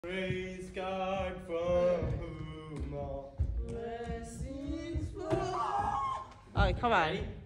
Praise God from whom all blessings flow. Alright, come on. Ready?